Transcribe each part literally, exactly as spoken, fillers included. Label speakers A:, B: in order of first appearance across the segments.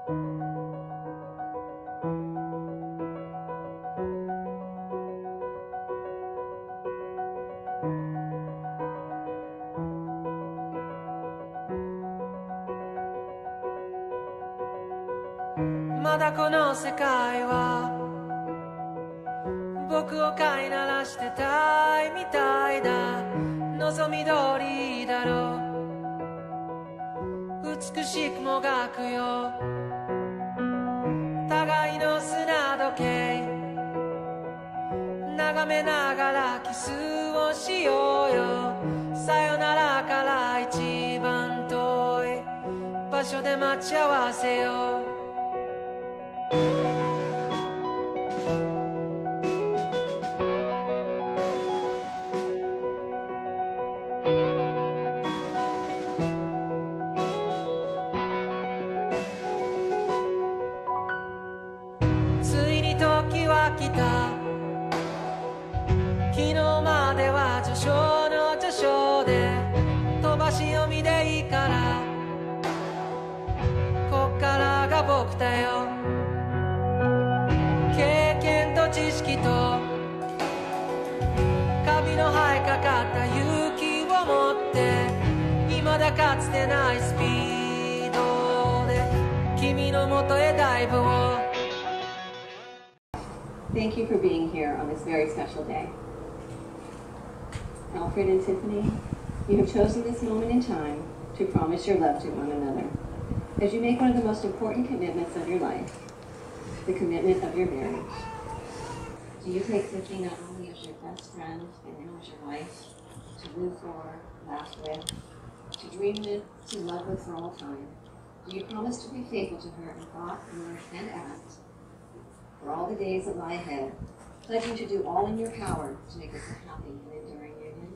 A: まだこの世界は僕を飼いならしてたいみたいだ。望み通りだろう、美しくもがくよ互いの砂時計、眺めながらキスをしようよ。さよならから一番遠い場所で待ち合わせよう。時は来た、昨日までは序章の序章で飛ばし読みでいいから、こっからが僕だよ。経験と知識とカビの生えかかった勇気を持って、未だかつてないスピードで君のもとへダイブを。
B: Thank you for being here on this very special day. Alfred and Tiffany, you have chosen this moment in time to promise your love to one another as you make one of the most important commitments of your life, the commitment of your marriage. Do you take Tiffany not only as your best friend and now as your wife, to live for, laugh with, to dream with, to love with for all time? Do you promise to be faithful to her in thought, word, and act for all the days that lie ahead, pledging to do all in your power to make this a happy and enduring union?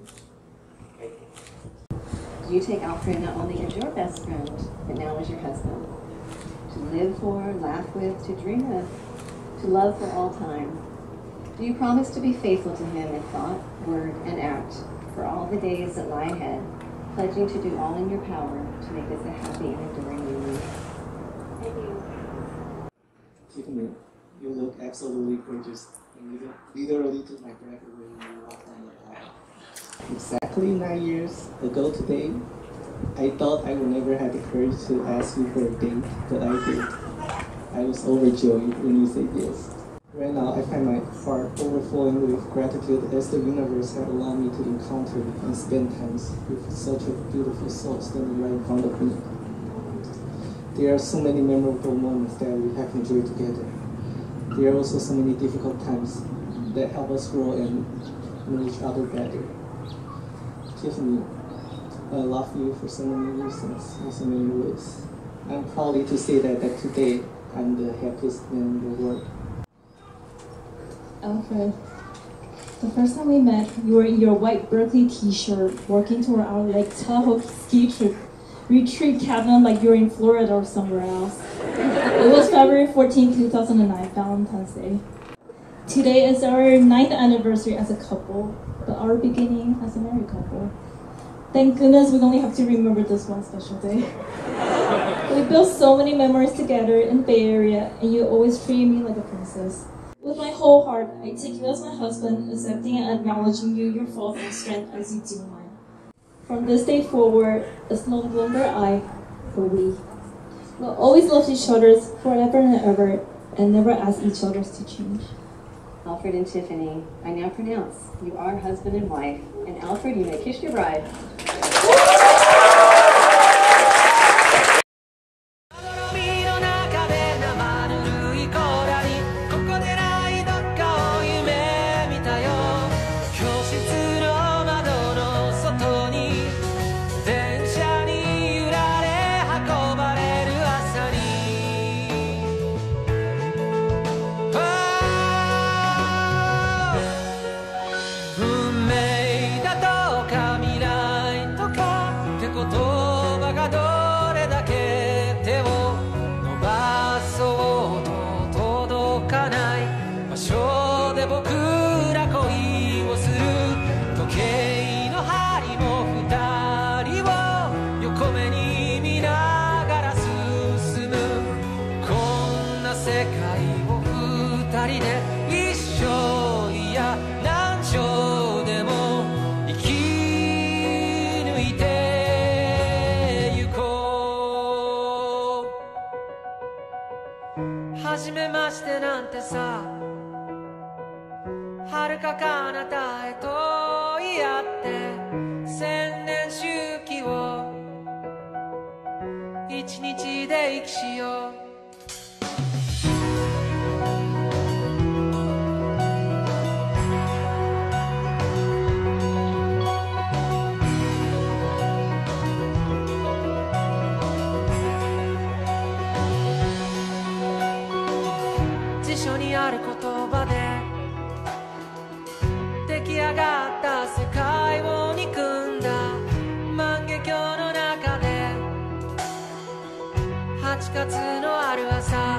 B: Do you take Alfred not only as your best friend, but now as your husband, to live for, laugh with, to dream with, to love for all time? Do you promise to be faithful to him in thought, word, and act for all the days that lie ahead, pledging to do all in your power to make this a happy and enduring union? Thank you.
C: Tiffany, you look absolutely gorgeous, and literally took my breath away when you walked down the aisle. Exactly nine years ago today, I thought I would never have the courage to ask you for a date, but I did. I was overjoyed when you said yes. Right now, I find my heart overflowing with gratitude as the universe has allowed me to encounter and spend times with such a beautiful soul standing right in front of me. There are so many memorable moments that we have enjoyed together. There are also so many difficult times that help us grow and know each other better. Tiffany, I love you for so many reasons, in so many ways. I'm proud to say that, that today I'm the happiest man in the world.
D: Alfred, the first time we met, you were in your white Berkeley t-shirt, working toward our Lake Tahoe ski trip retreat cabin like you're in Florida or somewhere else. It was February fourteenth, two thousand nine, Valentine's Day. Today is our ninth anniversary as a couple, but our beginning as a married couple. Thank goodness we only have to remember this one special day. We built so many memories together in the Bay Area, and you always treated me like a princess. With my whole heart, I take you as my husband, accepting and acknowledging you, your faults and strength as you do mine. From this day forward, it's no longer I, but we. We'll always love each other forever and ever, and never ask each other to change.
B: Alfred and Tiffany, I now pronounce you are husband and wife, and Alfred, you may kiss your bride.
A: 初めましてなんてさ、遥か彼方へと言い合って千年周期を一日で生きしよう。辞書にある言葉で出来上がった世界を憎んだ万華鏡の中で、はちがつのある朝、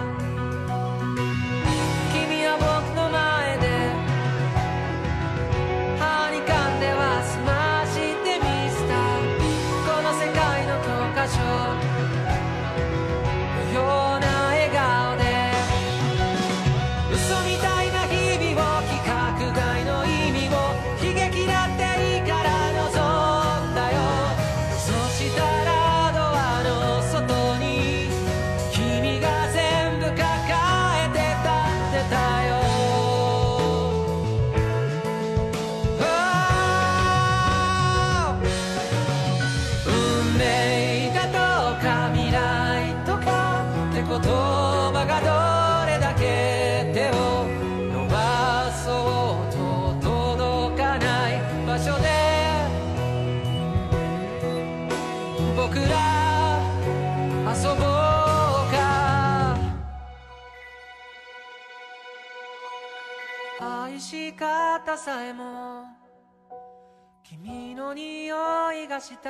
A: 君は僕の前で歯に噛んでは済ましてみせたこの世界の教科書のような笑顔で、嘘みたいな日々を規格外の意味を悲劇だっていいから望んだよ。そしたらドアの外に君が全部抱えて立ってたよ。運命だとか未来とかって言葉がどれだけ手を伸ばそうと届かない場所で僕ら遊ぼうか。愛し方さえも君の匂いがした、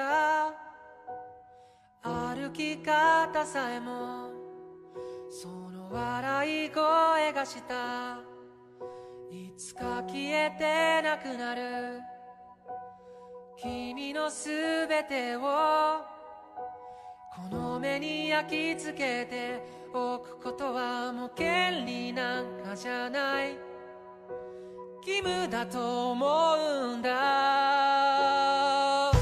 A: 歩き方さえもその笑い声がした、いつか消えてなくなる君のすべてをこの目に焼き付けておくことはもう権利なんかじゃない、義務だと思うんだ。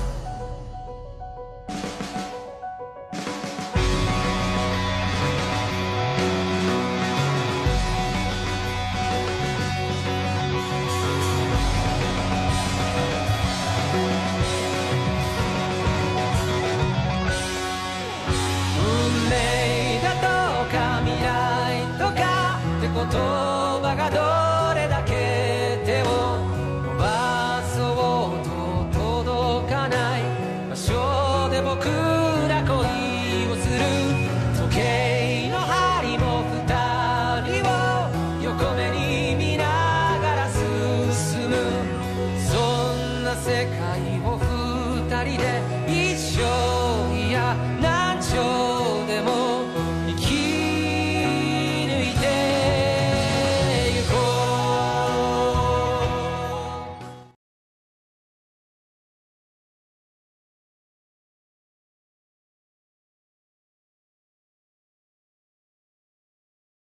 A: 運命だとか未来とかってこと